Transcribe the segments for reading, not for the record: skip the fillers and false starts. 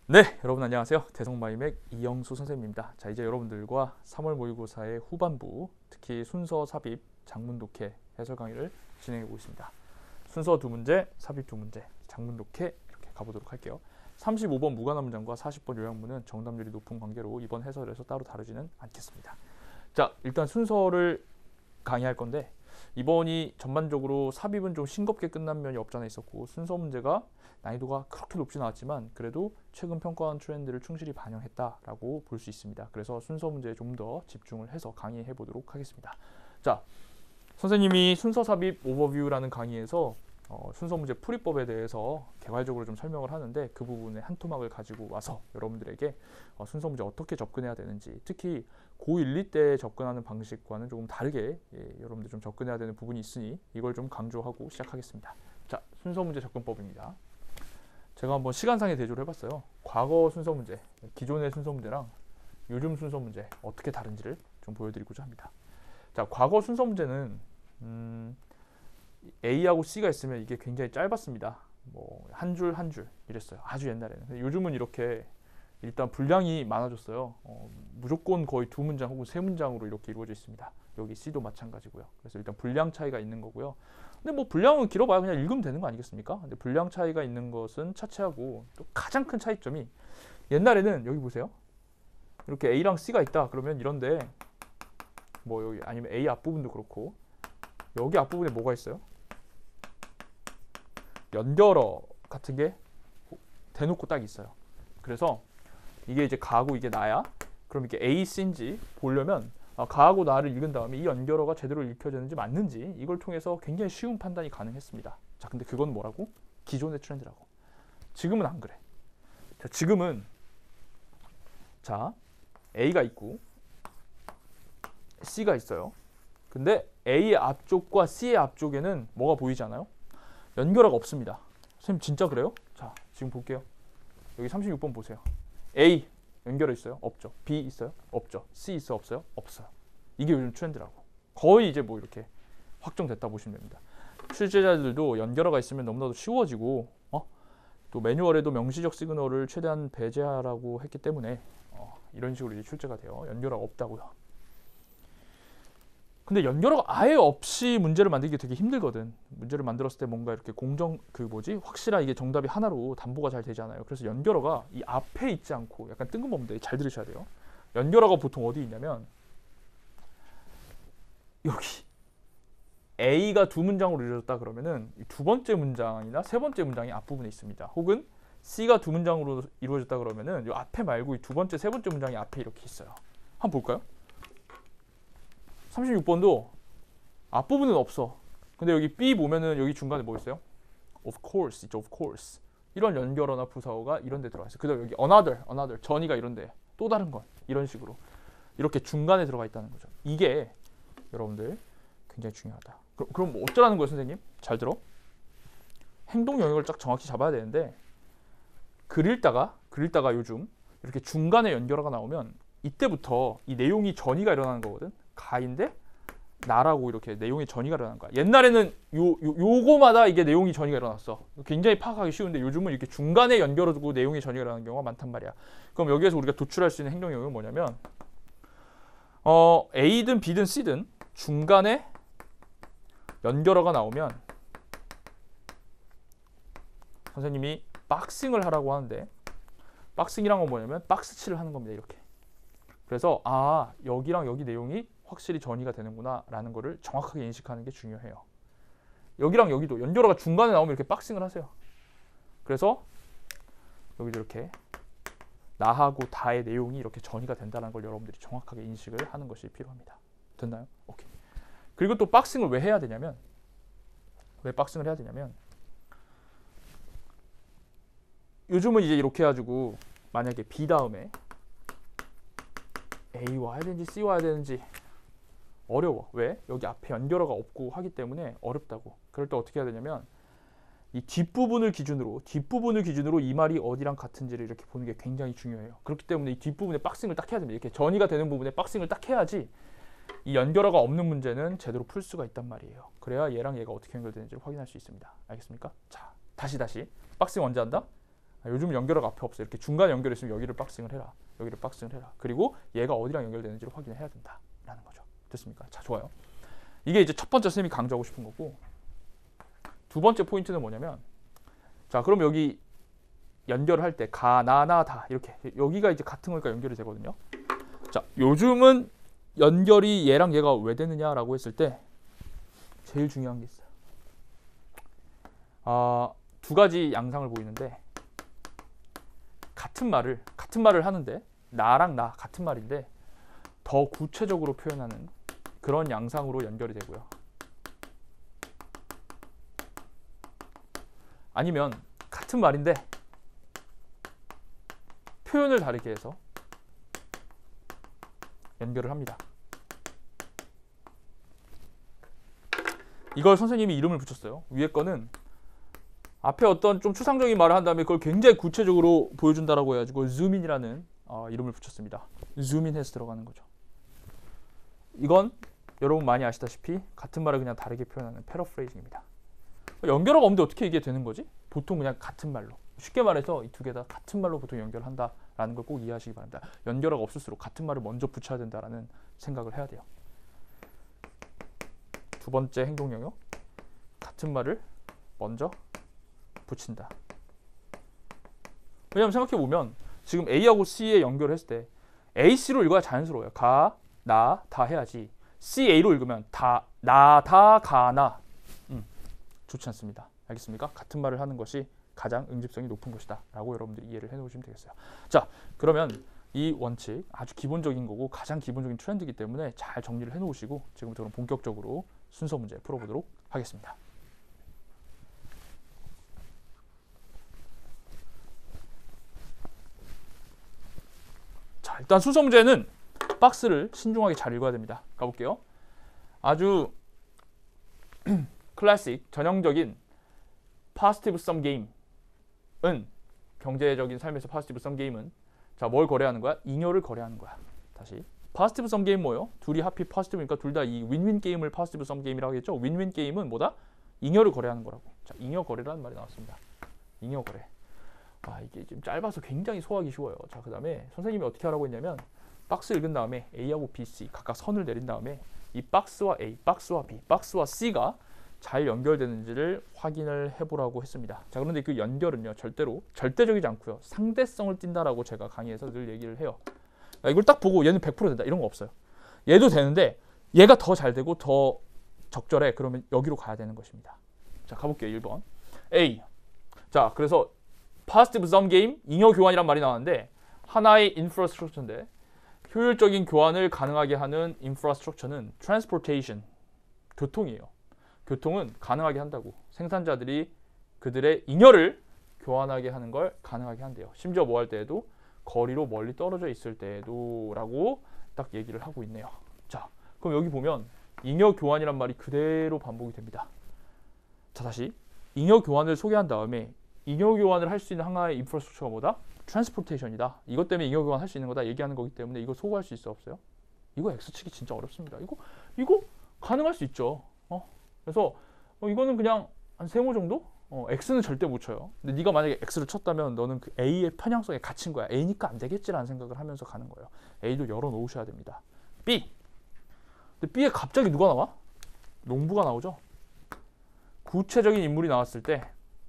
네, 여러분 안녕하세요. 대성마이맥 이영수 선생님입니다. 자, 이제 여러분들과 3월 모의고사의 후반부, 특히 순서 삽입, 장문 독해 해설 강의를 진행해 보겠습니다. 순서 두 문제, 삽입 두 문제, 장문 독해 이렇게 가보도록 할게요. 35번 무관한 문장과 40번 요약문은 정답률이 높은 관계로 이번 해설에서 따로 다루지는 않겠습니다. 자, 일단 순서를 강의할 건데 이번이 전반적으로 삽입은 좀 싱겁게 끝난 면이 없잖아 있었고 순서 문제가 난이도가 그렇게 높진 않았지만 그래도 최근 평가원 트렌드를 충실히 반영했다라고 볼 수 있습니다. 그래서 순서 문제에 좀 더 집중을 해서 강의해 보도록 하겠습니다. 자, 선생님이 순서 삽입 오버뷰라는 강의에서 순서 문제 풀이법에 대해서 개괄적으로 좀 설명을 하는데 그 부분에 한 토막을 가지고 와서 여러분들에게 순서 문제 어떻게 접근해야 되는지, 특히 고1, 2 때 접근하는 방식과는 조금 다르게 여러분들 좀 접근해야 되는 부분이 있으니 이걸 좀 강조하고 시작하겠습니다. 자, 순서 문제 접근법입니다. 제가 한번 시간상의 대조를 해봤어요. 과거 순서 문제, 기존의 순서 문제랑 요즘 순서 문제 어떻게 다른지를 좀 보여드리고자 합니다. 자, 과거 순서 문제는 A하고 C가 있으면 이게 굉장히 짧았습니다. 뭐 한 줄 한 줄 이랬어요. 아주 옛날에는. 근데 요즘은 이렇게 일단 분량이 많아졌어요. 무조건 거의 두 문장 혹은 세 문장으로 이렇게 이루어져 있습니다. 여기 C도 마찬가지고요. 그래서 일단 분량 차이가 있는 거고요. 근데 뭐 분량은 길어봐야 그냥 읽으면 되는 거 아니겠습니까? 근데 분량 차이가 있는 것은 차치하고 또 가장 큰 차이점이, 옛날에는 여기 보세요. 이렇게 A랑 C가 있다 그러면 이런데 뭐 여기 아니면 A 앞부분도 그렇고 여기 앞부분에 뭐가 있어요? 연결어 같은 게 대놓고 딱 있어요. 그래서 이게 이제 가고 이게 나야. 그럼 이게 A, C인지 보려면 가하고 나를 읽은 다음에 이 연결어가 제대로 읽혀졌는지 맞는지 이걸 통해서 굉장히 쉬운 판단이 가능했습니다. 자, 근데 그건 뭐라고? 기존의 트렌드라고. 지금은 안 그래. 자, 지금은 자, A가 있고 C가 있어요. 근데 A의 앞쪽과 C의 앞쪽에는 뭐가 보이지 않아요? 연결어가 없습니다. 선생님 진짜 그래요? 자, 지금 볼게요. 여기 36번 보세요. A 연결어 있어요? 없죠. B 있어요? 없죠. C 있어요? 없어요? 없어요. 이게 요즘 트렌드라고. 거의 이제 뭐 이렇게 확정됐다 보시면 됩니다. 출제자들도 연결어가 있으면 너무나도 쉬워지고 또 매뉴얼에도 명시적 시그널을 최대한 배제하라고 했기 때문에 이런 식으로 이제 출제가 돼요. 연결어가 없다고요. 근데 연결어가 아예 없이 문제를 만들기 되게 힘들거든. 문제를 만들었을 때 뭔가 이렇게 확실한 이게 정답이 하나로 담보가 잘 되잖아요. 그래서 연결어가 이 앞에 있지 않고 약간 뜬금없는데 잘 들으셔야 돼요. 연결어가 보통 어디 있냐면 여기 A가 두 문장으로 이루어졌다 그러면은 두 번째 문장이나 세 번째 문장이 앞부분에 있습니다. 혹은 C가 두 문장으로 이루어졌다 그러면은 이 앞에 말고 이 두 번째, 세 번째 문장이 앞에 이렇게 있어요. 한번 볼까요? 36번도 앞부분은 없어. 근데 여기 B 보면은 여기 중간에 뭐 있어요? Of course 있죠. Of course. 이런 연결어나 부사어가 이런 데 들어가 있어요. 그다음 여기 another 전이가 이런데 또 다른 건 이런 식으로 이렇게 중간에 들어가 있다는 거죠. 이게 여러분들 굉장히 중요하다. 그럼 뭐 어쩌라는 거예요, 선생님? 잘 들어. 행동 영역을 딱 정확히 잡아야 되는데 글 읽다가 요즘 이렇게 중간에 연결어가 나오면 이때부터 이 내용이 전이가 일어나는 거거든. 가인데 나라고 이렇게 내용의 전이가 일어나는 거야. 옛날에는 요거마다 이게 내용이 전이가 일어났어. 굉장히 파악하기 쉬운데 요즘은 이렇게 중간에 연결어 두고 내용의 전이가 일어나는 경우가 많단 말이야. 그럼 여기에서 우리가 도출할 수 있는 행동 영역은 뭐냐면 A든 B든 C든 중간에 연결어가 나오면 선생님이 박싱을 하라고 하는데 박싱이란 건 뭐냐면 박스칠을 하는 겁니다. 이렇게. 그래서 여기랑 여기 내용이 확실히 전이가 되는구나 라는 거를 정확하게 인식하는 게 중요해요. 여기랑 여기도 연결어가 중간에 나오면 이렇게 박싱을 하세요. 그래서 여기도 이렇게 나하고 다의 내용이 이렇게 전이가 된다는 걸 여러분들이 정확하게 인식을 하는 것이 필요합니다. 됐나요? 오케이. 그리고 또 박싱을 왜 해야 되냐면 요즘은 이제 이렇게 해가지고 만약에 B 다음에 A 와야 되는지 C 와야 되는지 어려워. 왜? 여기 앞에 연결어가 없고 하기 때문에 어렵다고. 그럴 때 어떻게 해야 되냐면 이 뒷부분을 기준으로 이 말이 어디랑 같은지를 이렇게 보는 게 굉장히 중요해요. 그렇기 때문에 이 뒷부분에 박싱을 딱 해야 됩니다. 이렇게 전이가 되는 부분에 박싱을 딱 해야지 이 연결어가 없는 문제는 제대로 풀 수가 있단 말이에요. 그래야 얘랑 얘가 어떻게 연결되는지를 확인할 수 있습니다. 알겠습니까? 자, 다시 박싱 언제 한다? 요즘 연결어가 앞에 없어. 이렇게 중간 연결이 있으면 여기를 박싱을 해라. 여기를 박싱을 해라. 그리고 얘가 어디랑 연결되는지를 확인해야 된다라는 거죠. 됐습니까? 자, 좋아요. 이게 이제 첫 번째 쌤이 강조하고 싶은 거고, 두 번째 포인트는 뭐냐면, 자, 그럼 여기 연결을 할 때 가, 나, 나, 다 이렇게 여기가 이제 같은 거니까 연결이 되거든요. 자, 요즘은 연결이 얘랑 얘가 왜 되느냐라고 했을 때 제일 중요한 게 있어요. 두 가지 양상을 보이는데, 같은 말을 하는데 나랑 나 같은 말인데 더 구체적으로 표현하는 그런 양상으로 연결이 되고요. 아니면 같은 말인데 표현을 다르게 해서 연결을 합니다. 이걸 선생님이 이름을 붙였어요. 위에 거는 앞에 어떤 좀 추상적인 말을 한 다음에 그걸 굉장히 구체적으로 보여준다라고 해가지고 줌인이라는 이름을 붙였습니다. 줌인해서 들어가는 거죠. 이건 여러분 많이 아시다시피 같은 말을 그냥 다르게 표현하는 패러프레이징입니다. 연결어가 없는데 어떻게 이게 되는 거지? 보통 그냥 같은 말로. 쉽게 말해서 이 두 개 다 같은 말로 보통 연결한다라는 걸 꼭 이해하시기 바랍니다. 연결어가 없을수록 같은 말을 먼저 붙여야 된다라는 생각을 해야 돼요. 두 번째 행동 영역, 같은 말을 먼저 붙인다. 왜냐하면 생각해보면 지금 A하고 C에 연결을 했을 때 A, C로 읽어야 자연스러워요. 가, 나, 다 해야지. C, A로 읽으면 다, 나, 다, 가, 나. 좋지 않습니다. 알겠습니까? 같은 말을 하는 것이 가장 응집성이 높은 것이다 라고 여러분들이 이해를 해놓으시면 되겠어요. 자, 그러면 이 원칙 아주 기본적인 거고 가장 기본적인 트렌드이기 때문에 잘 정리를 해놓으시고 지금부터 그럼 본격적으로 순서 문제 풀어보도록 하겠습니다. 자, 일단 순서 문제는 박스를 신중하게 잘 읽어야 됩니다. 가볼게요. 아주 클래식 전형적인 positive sum game은, 경제적인 삶에서 positive sum game은 자, 뭘 거래하는 거야? 잉여를 거래하는 거야. 다시 positive sum game 뭐예요? 둘이 하필 positive니까 둘 다 이 윈윈 게임을 positive sum game이라고 하겠죠. 윈윈 게임은 뭐다? 잉여를 거래하는 거라고. 자, 잉여 거래라는 말이 나왔습니다. 잉여 거래. 이게 좀 짧아서 굉장히 소화하기 쉬워요. 자, 그 다음에 선생님이 어떻게 하라고 했냐면 박스 읽은 다음에 A하고 B, C 각각 선을 내린 다음에 이 박스와 A, 박스와 B, 박스와 C가 잘 연결되는지를 확인을 해보라고 했습니다. 자, 그런데 그 연결은요 절대로 절대적이지 않고요 상대성을 띈다라고 제가 강의에서 늘 얘기를 해요. 이걸 딱 보고 얘는 100% 된다 이런 거 없어요. 얘도 되는데 얘가 더 잘 되고 더 적절해. 그러면 여기로 가야 되는 것입니다. 자, 가볼게요. 1번 A. 자, 그래서 positive sum game, 잉여 교환이란 말이 나왔는데 하나의 인프라스트럭처인데 효율적인 교환을 가능하게 하는 인프라스트럭처는 transportation, 교통이에요. 교통은 가능하게 한다고. 생산자들이 그들의 잉여를 교환하게 하는 걸 가능하게 한대요. 심지어 뭐 할 때에도 거리로 멀리 떨어져 있을 때에도 라고 딱 얘기를 하고 있네요. 자, 그럼 여기 보면 잉여 교환이란 말이 그대로 반복이 됩니다. 자, 다시 잉여 교환을 소개한 다음에 잉여 교환을 할 수 있는 하나의 인프라스트럭처가 뭐다? 트랜스포테이션이다. 이것 때문에 잉여 교환 할 수 있는 거다 얘기하는 거기 때문에 이거 소구할 수 있어 없어요? 이거 X치기 진짜 어렵습니다. 이거 가능할 수 있죠. 그래서 이거는 그냥 한 3모 정도? X는 절대 못 쳐요. 근데 네가 만약에 X를 쳤다면 너는 그 A의 편향성에 갇힌 거야. A니까 안 되겠지라는 생각을 하면서 가는 거예요. A도 열어놓으셔야 됩니다. B. 근데 B에 갑자기 누가 나와? 농부가 나오죠. 구체적인 인물이 나왔을 때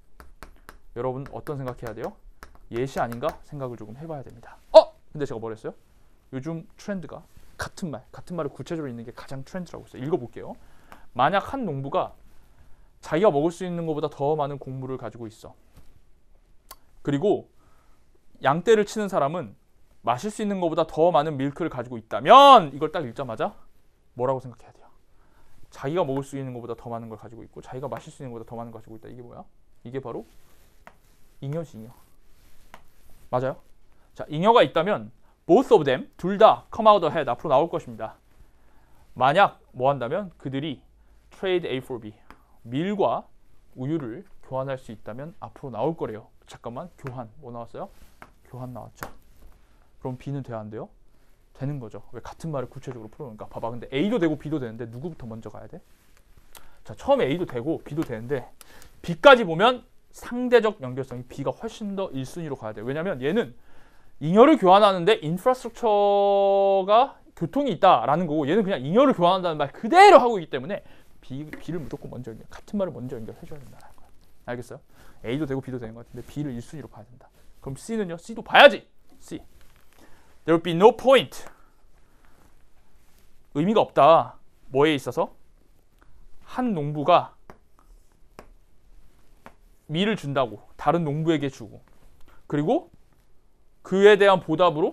여러분 어떤 생각해야 돼요? 예시 아닌가 생각을 조금 해봐야 됩니다. 근데 제가 뭘 했어요? 요즘 트렌드가 같은 말을 구체적으로 읽는 게 가장 트렌드라고 했어요. 읽어볼게요. 만약 한 농부가 자기가 먹을 수 있는 것보다 더 많은 곡물을 가지고 있어. 그리고 양떼를 치는 사람은 마실 수 있는 것보다 더 많은 밀크를 가지고 있다면 이걸 딱 읽자마자 뭐라고 생각해야 돼요? 자기가 먹을 수 있는 것보다 더 많은 걸 가지고 있고 자기가 마실 수 있는 것보다 더 많은 걸 가지고 있다. 이게 뭐야? 이게 바로 잉여지, 잉여. 맞아요? 자, 잉여가 있다면 both of them, 둘 다 come out ahead, 앞으로 나올 것입니다. 만약 뭐 한다면 그들이 trade A for B, 밀과 우유를 교환할 수 있다면 앞으로 나올 거래요. 잠깐만, 교환 뭐 나왔어요? 교환 나왔죠. 그럼 B는 돼야 안 돼요? 되는 거죠. 왜? 같은 말을 구체적으로 풀어놓으니까. 봐봐, 근데 A도 되고 B도 되는데 누구부터 먼저 가야 돼? 자, 처음에 A도 되고 B도 되는데 B까지 보면 상대적 연결성이 B가 훨씬 더 1순위로 가야 돼요. 왜냐면 얘는 잉여를 교환하는데 인프라스트럭처가 교통이 있다라는 거고 얘는 그냥 잉여를 교환한다는 말 그대로 하고 있기 때문에 B를 무조건 먼저 같은 말을 먼저 연결해줘야 된다는 거예요. 알겠어요? A도 되고 B도 되는 것 같은데 B를 1순위로 봐야 된다. 그럼 C는요? C도 봐야지. C. There will be no point. 의미가 없다. 뭐에 있어서? 한 농부가 밀을 준다고 다른 농부에게 주고 그리고 그에 대한 보답으로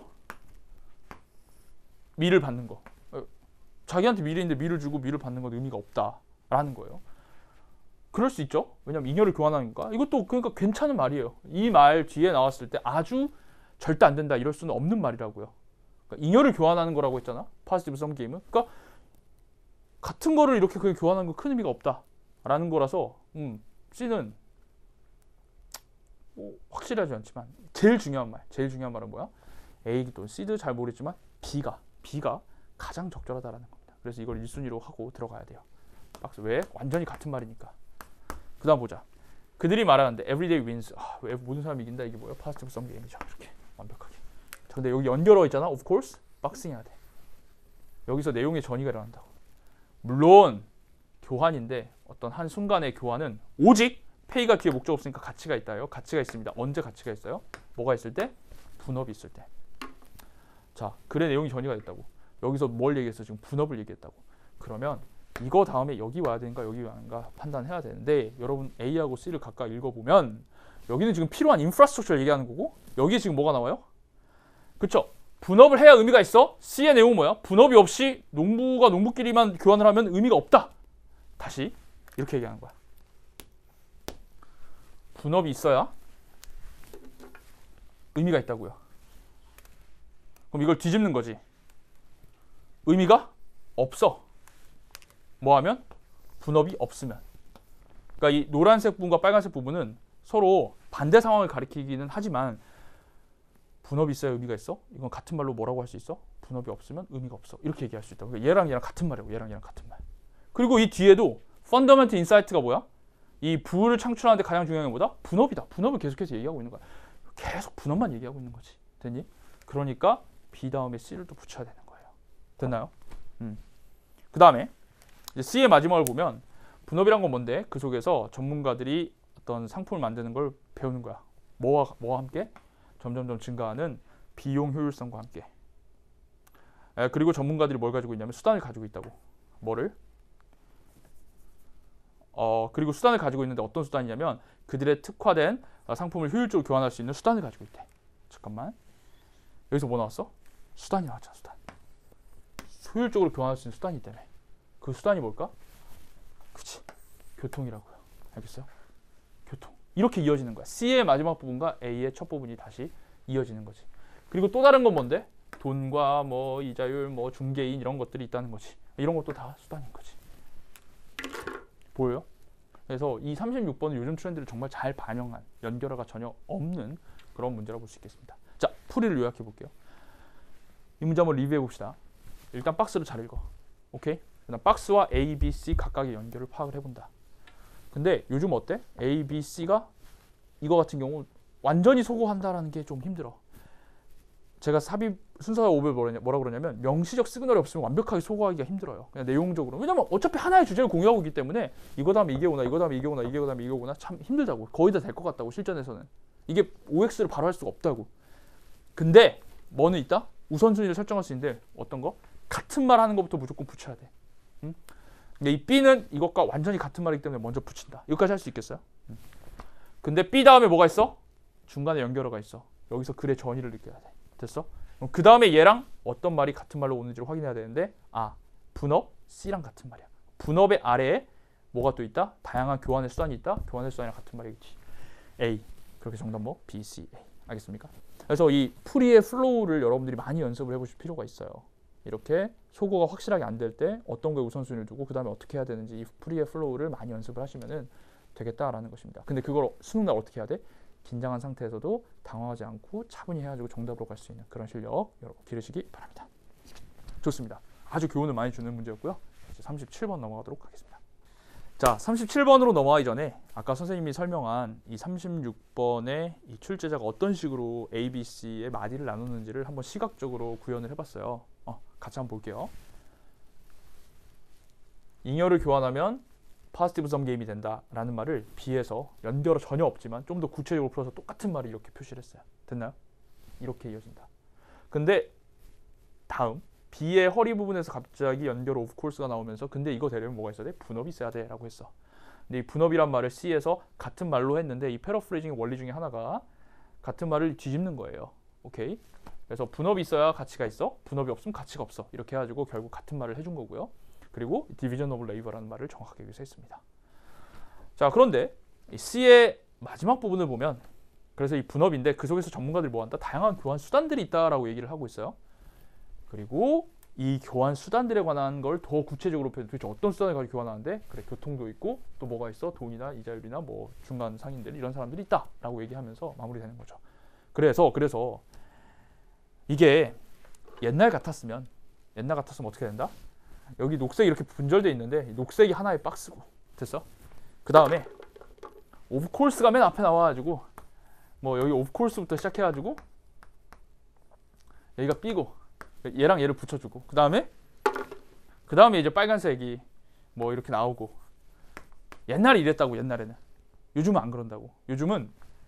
밀을 받는 거. 자기한테 밀이 있는데 밀을 주고 밀을 받는 건 의미가 없다라는 거예요. 그럴 수 있죠. 왜냐면 잉여를 교환하니까. 이것도 그러니까 괜찮은 말이에요. 이 말 뒤에 나왔을 때 아주 절대 안 된다 이럴 수는 없는 말이라고요. 그러니까 잉여를 교환하는 거라고 했잖아. 파지티브 썸 게임은. 그러니까 같은 거를 이렇게 그냥 교환하는 건 큰 의미가 없다라는 거라서 C는 뭐 확실하지 않지만 제일 중요한 말은 뭐야? A 또는 C도 잘 모르겠지만 B가 가장 적절하다라는 겁니다. 그래서 이걸 1순위로 하고 들어가야 돼요. 박스 왜? 완전히 같은 말이니까. 그 다음 보자. 그들이 말하는데 everyday wins. 왜 모든 사람이 이긴다 이게 뭐예요? 파지티브 썸 게임이죠. 이렇게 완벽하게. 자, 근데 여기 연결어 있잖아. of course. 박싱해야 돼. 여기서 내용의 전이가 일어난다고. 물론 교환인데 어떤 한 순간의 교환은 오직 페이가 뒤에 목적 없으니까 가치가 있다요. 가치가 있습니다. 언제 가치가 있어요? 뭐가 있을 때? 분업이 있을 때. 자, 글의 내용이 전이가 됐다고. 여기서 뭘 얘기했어? 지금 분업을 얘기했다고. 그러면 이거 다음에 여기 와야 되는가 여기 와야 되는가 판단해야 되는데 여러분 A하고 C를 각각 읽어보면 여기는 지금 필요한 인프라스트럭처를 얘기하는 거고 여기에 지금 뭐가 나와요? 그쵸? 분업을 해야 의미가 있어. C의 내용은 뭐야? 분업이 없이 농부가 농부끼리만 교환을 하면 의미가 없다. 다시 이렇게 얘기하는 거야. 분업이 있어야 의미가 있다고요. 그럼 이걸 뒤집는 거지. 의미가 없어. 뭐 하면? 분업이 없으면. 그러니까 이 노란색 부분과 빨간색 부분은 서로 반대 상황을 가리키기는 하지만 분업이 있어야 의미가 있어? 이건 같은 말로 뭐라고 할 수 있어? 분업이 없으면 의미가 없어. 이렇게 얘기할 수 있다고. 그러니까 얘랑 얘랑 같은 말이고 얘랑 얘랑 같은 말. 그리고 이 뒤에도 펀더멘트 인사이트가 뭐야? 이 부를 창출하는데 가장 중요한 게 뭐다? 분업이다. 분업을 계속해서 얘기하고 있는 거야. 계속 분업만 얘기하고 있는 거지. 됐니? 그러니까 B 다음에 C를 또 붙여야 되는 거예요. 됐나요? 그 다음에 C의 마지막을 보면 분업이란 건 뭔데? 그 속에서 전문가들이 어떤 상품을 만드는 걸 배우는 거야. 뭐와 함께? 점점점 증가하는 비용 효율성과 함께. 그리고 전문가들이 뭘 가지고 있냐면 수단을 가지고 있다고. 뭐를? 그리고 수단을 가지고 있는데 어떤 수단이냐면 그들의 특화된 상품을 효율적으로 교환할 수 있는 수단을 가지고 있대. 잠깐만. 여기서 뭐 나왔어? 수단이 나왔잖아. 수단. 효율적으로 교환할 수 있는 수단이 있다며. 그 수단이 뭘까? 그치. 교통이라고요. 알겠어요? 교통. 이렇게 이어지는 거야. C의 마지막 부분과 A의 첫 부분이 다시 이어지는 거지. 그리고 또 다른 건 뭔데? 돈과 뭐 이자율, 뭐 중개인 이런 것들이 있다는 거지. 이런 것도 다 수단인 거지. 보여요? 그래서 이 36번은 요즘 트렌드를 정말 잘 반영한 연결어가 전혀 없는 그런 문제라고 볼 수 있겠습니다. 자, 풀이를 요약해 볼게요. 이 문제 한번 리뷰해 봅시다. 일단 박스를 잘 읽어. 오케이? 그다음 박스와 A, B, C 각각의 연결을 파악을 해본다. 근데 요즘 어때? A, B, C가 이거 같은 경우 완전히 소거한다라는 게 좀 힘들어. 제가 삽입 순서 5별 뭐라 그러냐면 명시적 시그널이 없으면 완벽하게 소거하기가 힘들어요. 그냥 내용적으로. 왜냐면 어차피 하나의 주제를 공유하고 있기 때문에 이거 다음에 이게 오나 이거 다음에 이게 오나 이거 다음에 이게 오나 참 힘들다고. 거의 다 될 것 같다고 실전에서는. 이게 OX를 바로 할 수가 없다고. 근데 뭐는 있다? 우선순위를 설정할 수 있는데 어떤 거? 같은 말 하는 것부터 무조건 붙여야 돼. 응? 근데 이 B는 이것과 완전히 같은 말이기 때문에 먼저 붙인다. 여기까지 할 수 있겠어요? 근데 B 다음에 뭐가 있어? 중간에 연결어가 있어. 여기서 글의 전이를 느껴야 돼. 됐어? 그럼 그 다음에 얘랑 어떤 말이 같은 말로 오는지를 확인해야 되는데 분업 C랑 같은 말이야. 분업의 아래에 뭐가 또 있다? 다양한 교환의 수단이 있다. 교환의 수단이랑 같은 말이겠지. A. 그렇게 정답 뭐? B, C, A. 알겠습니까? 그래서 이 풀이의 플로우를 여러분들이 많이 연습을 해보실 필요가 있어요. 이렇게 소거가 확실하게 안 될 때 어떤 거에 우선순위를 두고 그 다음에 어떻게 해야 되는지 이 풀이의 플로우를 많이 연습을 하시면 되겠다라는 것입니다. 근데 그걸 수능날 어떻게 해야 돼? 긴장한 상태에서도 당황하지 않고 차분히 해가지고 정답으로 갈 수 있는 그런 실력 여러분 기르시기 바랍니다. 좋습니다. 아주 교훈을 많이 주는 문제였고요. 이제 37번 넘어가도록 하겠습니다. 자, 37번으로 넘어가기 전에 아까 선생님이 설명한 이 36번의 이 출제자가 어떤 식으로 A, B, C의 마디를 나누는지를 한번 시각적으로 구현을 해봤어요. 같이 한번 볼게요. 잉여를 교환하면 positive sum game이 된다라는 말을 B에서 연결어 전혀 없지만 좀 더 구체적으로 풀어서 똑같은 말을 이렇게 표시를 했어요. 됐나요? 이렇게 이어진다. 근데 다음 B의 허리 부분에서 갑자기 연결 of course가 나오면서 근데 이거 되려면 뭐가 있어야 돼? 분업이 있어야 돼 라고 했어. 근데 이 분업이란 말을 C에서 같은 말로 했는데 이 패러프레이징의 원리 중에 하나가 같은 말을 뒤집는 거예요. 오케이? 그래서 분업이 있어야 가치가 있어. 분업이 없으면 가치가 없어. 이렇게 해가지고 결국 같은 말을 해준 거고요. 그리고 division of labor라는 말을 정확하게 여기서 했습니다. 자, 그런데 이 C의 마지막 부분을 보면 그래서 이 분업인데 그 속에서 전문가들이 뭐 한다? 다양한 교환 수단들이 있다라고 얘기를 하고 있어요. 그리고 이 교환 수단들에 관한 걸 더 구체적으로 표현. 도대체 어떤 수단을 가지고 교환하는데? 그래, 교통도 있고 또 뭐가 있어? 돈이나 이자율이나 뭐 중간 상인들 이런 사람들이 있다라고 얘기하면서 마무리되는 거죠. 그래서 이게 옛날 같았으면 어떻게 된다? 여기 녹색이 이렇게 분절돼 있는데 녹색이 하나의 박스고 됐어? 그 다음에 오브 콜스가 맨 앞에 나와가지고 뭐 여기 오브 콜스부터 시작해가지고 여기가 B고 얘랑 얘를 붙여주고 그 다음에 이제 빨간색이 뭐 이렇게 나오고 옛날에 이랬다고. 옛날에는. 요즘은 안 그런다고. 요즘은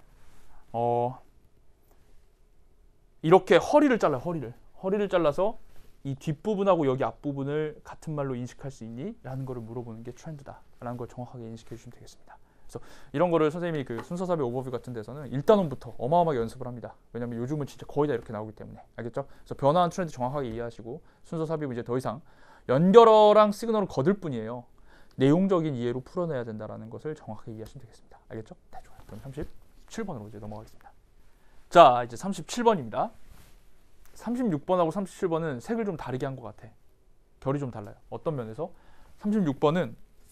이렇게 허리를 잘라. 허리를 잘라서 이 뒷부분하고 여기 앞부분을 같은 말로 인식할 수 있니? 라는 거를 물어보는 게 트렌드다 라는 걸 정확하게 인식해 주시면 되겠습니다. 그래서 이런 거를 선생님이 그 순서삽의 오버뷰 같은 데서는 1단원부터 어마어마하게 연습을 합니다. 왜냐면 요즘은 진짜 거의 다 이렇게 나오기 때문에. 알겠죠? 그래서 변화한 트렌드 정확하게 이해하시고 순서삽입은 이제 더 이상 연결어랑 시그널을 거들 뿐이에요. 내용적인 이해로 풀어내야 된다는 것을 정확하게 이해하시면 되겠습니다. 알겠죠? 네, 좋아요. 그럼 37번으로 이제 넘어가겠습니다. 자, 이제 37번입니다. 36번하고 37번은 색을 좀 다르게 한 것 같아. 결이 좀 달라요. 어떤 면에서? 36번은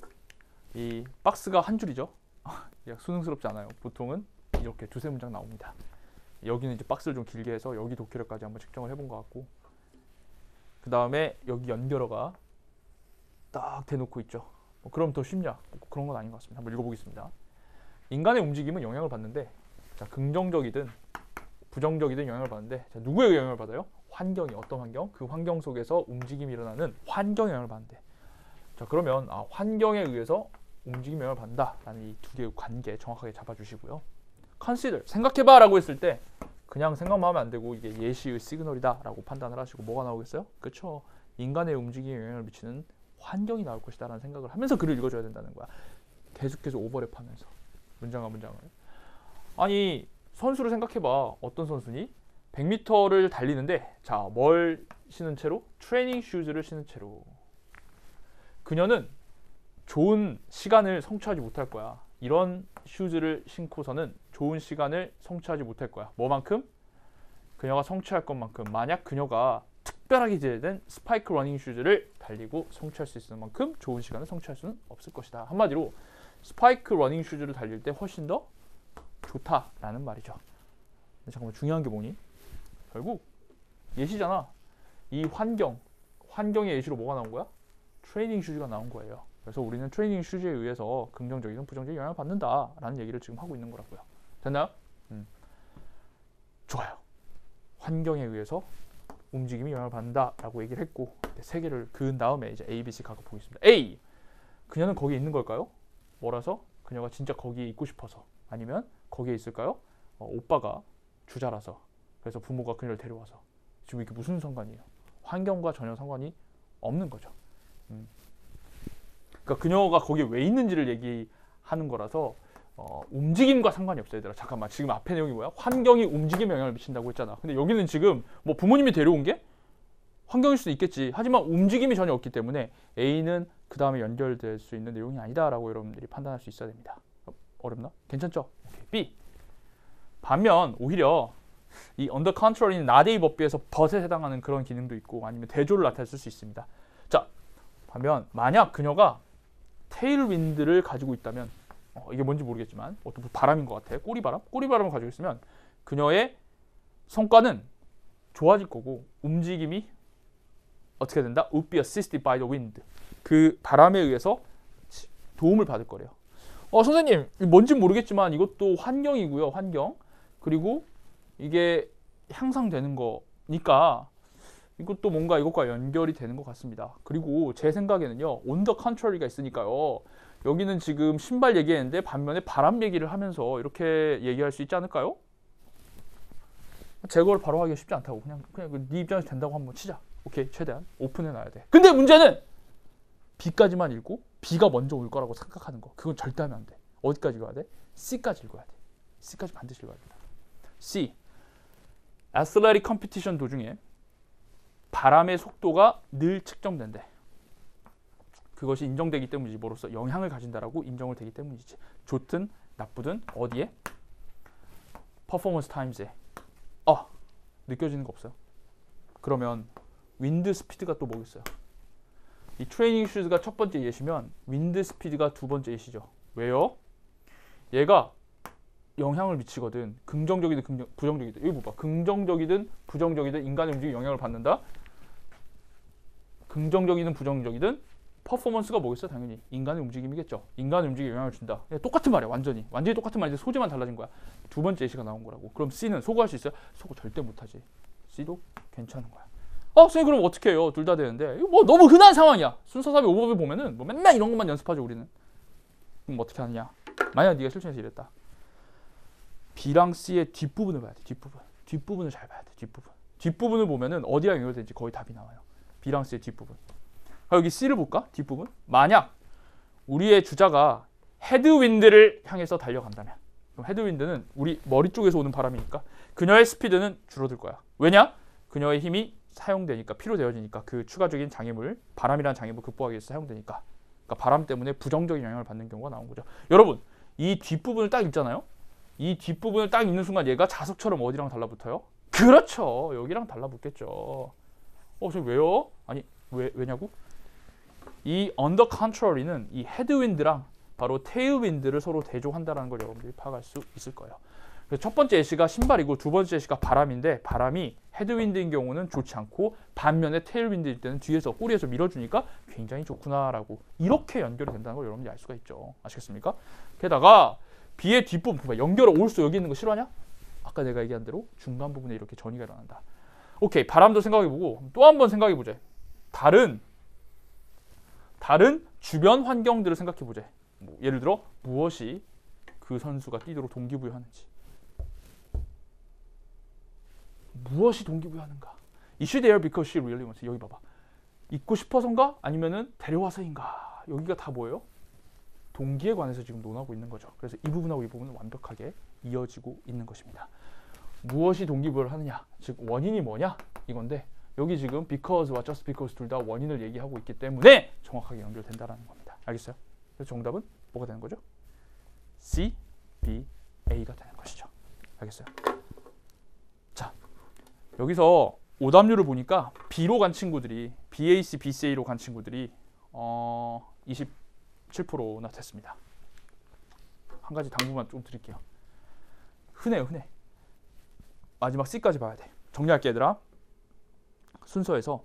이 박스가 한 줄이죠. 수능스럽지 않아요. 보통은 이렇게 두세 문장 나옵니다. 여기는 이제 박스를 좀 길게 해서 여기 독해력까지 한번 측정을 해본 것 같고 그 다음에 여기 연결어가 딱 대놓고 있죠. 그럼 더 쉽냐? 그런 건 아닌 것 같습니다. 한번 읽어보겠습니다. 인간의 움직임은 영향을 받는데 자, 긍정적이든 부정적이든 영향을 받는데 자, 누구에게 영향을 받아요? 환경이. 어떤 환경? 그 환경 속에서 움직임이 일어나는 환경에 영향을 받는데 자, 그러면 환경에 의해서 움직임이 영향을 받는다라는 이 두 개의 관계 정확하게 잡아주시고요. consider, 생각해봐 라고 했을 때 그냥 생각만 하면 안 되고 이게 예시의 시그널이다 라고 판단을 하시고 뭐가 나오겠어요? 그렇죠. 인간의 움직임에 영향을 미치는 환경이 나올 것이다 라는 생각을 하면서 글을 읽어줘야 된다는 거야. 계속해서 오버랩하면서 문장과 문장을. 아니 선수를 생각해봐. 어떤 선수니? 100m를 달리는데 자, 뭘 신은 채로? 트레이닝 슈즈를 신은 채로. 그녀는 좋은 시간을 성취하지 못할 거야. 이런 슈즈를 신고서는 좋은 시간을 성취하지 못할 거야. 뭐만큼? 그녀가 성취할 것만큼. 만약 그녀가 특별하게 제작된 스파이크 러닝 슈즈를 달리고 성취할 수 있는 만큼 좋은 시간을 성취할 수는 없을 것이다. 한마디로 스파이크 러닝 슈즈를 달릴 때 훨씬 더 좋다라는 말이죠. 근데 잠깐만 중요한 게 뭐니? 결국 예시잖아. 이 환경의 예시로 뭐가 나온 거야? 트레이닝 슈즈가 나온 거예요. 그래서 우리는 트레이닝 슈즈에 의해서 긍정적이든 부정적인 영향을 받는다라는 얘기를 지금 하고 있는 거라고요. 됐나요? 좋아요. 환경에 의해서 움직임이 영향을 받는다라고 얘기를 했고 세 개를 그은 다음에 이제 A, B, C 각각 보겠습니다. A. 그녀는 거기에 있는 걸까요? 뭐라서? 그녀가 진짜 거기에 있고 싶어서. 아니면 거기에 있을까요? 오빠가 주자라서. 그래서 부모가 그녀를 데려와서. 지금 이게 무슨 상관이에요? 환경과 전혀 상관이 없는 거죠. 그러니까 그녀가 거기에 왜 있는지를 얘기하는 거라서 움직임과 상관이 없어요. 얘들아 잠깐만, 지금 앞에 내용이 뭐야? 환경이 움직임에 영향을 미친다고 했잖아. 근데 여기는 지금 뭐 부모님이 데려온 게 환경일 수도 있겠지. 하지만 움직임이 전혀 없기 때문에 A는 그 다음에 연결될 수 있는 내용이 아니다라고 여러분들이 판단할 수 있어야 됩니다. 어렵나? 괜찮죠? 오케이. B. 반면 오히려 이 on the contrary는 나데이 법비에서 but에 해당하는 그런 기능도 있고 아니면 대조를 나타낼 수 있습니다. 자, 반면 만약 그녀가 테일윈드를 가지고 있다면 이게 뭔지 모르겠지만 어떤 바람인 것 같아. 꼬리바람을 가지고 있으면 그녀의 성과는 좋아질 거고 움직임이 어떻게 된다? would be assisted by the wind. 그 바람에 의해서 도움을 받을 거래요. 선생님, 뭔진 모르겠지만 이것도 환경이고요. 환경. 그리고 이게 향상되는 거니까 이것도 뭔가 이것과 연결이 되는 것 같습니다. 그리고 제 생각에는요. on the contrary가 있으니까요. 여기는 지금 신발 얘기했는데 반면에 바람 얘기를 하면서 이렇게 얘기할 수 있지 않을까요? 제거를 바로 하기가 쉽지 않다고. 그냥 네 입장에서 된다고 한번 치자. 오케이, 최대한 오픈해 놔야 돼. 근데 문제는 B까지만 읽고 B가 먼저 올 거라고 생각하는 거. 그건 절대 하면 안 돼. 어디까지 읽어야 돼? C까지 읽어야 돼. C까지 반드시 읽어야 된다. C. athletic competition 도중에 바람의 속도가 늘 측정된대. 그것이 인정되기 때문이지 뭐로써 영향을 가진다라고 인정을 되기 때문이지. 좋든 나쁘든 어디에? 퍼포먼스 타임즈에. 느껴지는 거 없어요? 그러면 윈드 스피드가 또 뭐겠어요? 이 트레이닝 슈즈가 첫 번째 예시면 윈드 스피드가 두 번째 예시죠. 왜요? 얘가 영향을 미치거든. 긍정적이든 부정적이든. 여기 봐봐. 긍정적이든 부정적이든 인간의 움직임에 영향을 받는다. 긍정적이든 부정적이든 퍼포먼스가 뭐겠어? 당연히 인간의 움직임이겠죠. 인간의 움직임에 영향을 준다. 똑같은 말이야. 완전히 똑같은 말인데 소재만 달라진 거야. 두 번째 예시가 나온 거라고. 그럼 C는 소거할 수 있어요? 소거 절대 못하지. C도 괜찮은 거야. 선생님 그럼 어떻게 해요? 둘 다 되는데 이거 뭐 너무 흔한 상황이야. 순서 삽입 오버뷰 보면은 뭐 맨날 이런 것만 연습하죠 우리는. 그럼 어떻게 하느냐? 만약 네가 실천해서 이랬다. B랑 C의 뒷부분을 봐야 돼. 뒷부분을 잘 봐야 돼. 뒷부분을 보면은 어디랑 연결되는지 거의 답이 나와요. B랑 C의 뒷부분. 여기 C를 볼까? 뒷부분. 만약 우리의 주자가 헤드윈드를 향해서 달려간다면 그럼 헤드윈드는 우리 머리 쪽에서 오는 바람이니까 그녀의 스피드는 줄어들 거야. 왜냐? 그녀의 힘이 사용되니까 필요되어지니까 그 추가적인 장애물, 바람이라는 장애물 극복하기 위해서 사용되니까 그러니까 바람 때문에 부정적인 영향을 받는 경우가 나온 거죠. 여러분 이 뒷부분을 딱 읽잖아요. 이 뒷부분을 딱 읽는 순간 얘가 자석처럼 어디랑 달라붙어요? 그렇죠. 여기랑 달라붙겠죠. 저 왜요? 아니 왜냐고? 이 under contrary는 이 헤드윈드랑 바로 테일윈드를 서로 대조한다는 걸 여러분들이 파악할 수 있을 거예요. 그래서 첫 번째 예시가 신발이고 두 번째 예시가 바람인데 바람이 헤드윈드인 경우는 좋지 않고 반면에 테일윈드일 때는 뒤에서 꼬리에서 밀어주니까 굉장히 좋구나라고 이렇게 연결이 된다는 걸 여러분들이 알 수가 있죠. 아시겠습니까? 게다가 B의 뒷부분 연결 올수 여기 있는 거 싫어하냐? 아까 내가 얘기한 대로 중간 부분에 이렇게 전이가 일어난다. 오케이, 바람도 생각해보고 또 한 번 생각해보자. 다른 주변 환경들을 생각해보자. 예를 들어 무엇이 그 선수가 뛰도록 동기부여하는지. 무엇이 동기부여하는가? Is she there because she really wants? 여기 봐봐. 있고 싶어서인가? 아니면은 데려와서인가? 여기가 다 뭐예요? 동기에 관해서 지금 논하고 있는 거죠. 그래서 이 부분하고 이 부분은 완벽하게 이어지고 있는 것입니다. 무엇이 동기부여를 하느냐? 즉 원인이 뭐냐? 이건데 여기 지금 because와 just because 둘 다 원인을 얘기하고 있기 때문에 정확하게 연결된다는 겁니다. 알겠어요? 그래서 정답은 뭐가 되는 거죠? C, B, A가 되는 것이죠. 알겠어요? 자, 여기서 오답률을 보니까 B로 간 친구들이 BAC, BCA로 간 친구들이 27%나 됐습니다. 한 가지 당부만 좀 드릴게요. 흔해요. 마지막 C까지 봐야 돼. 정리할게 얘들아. 순서에서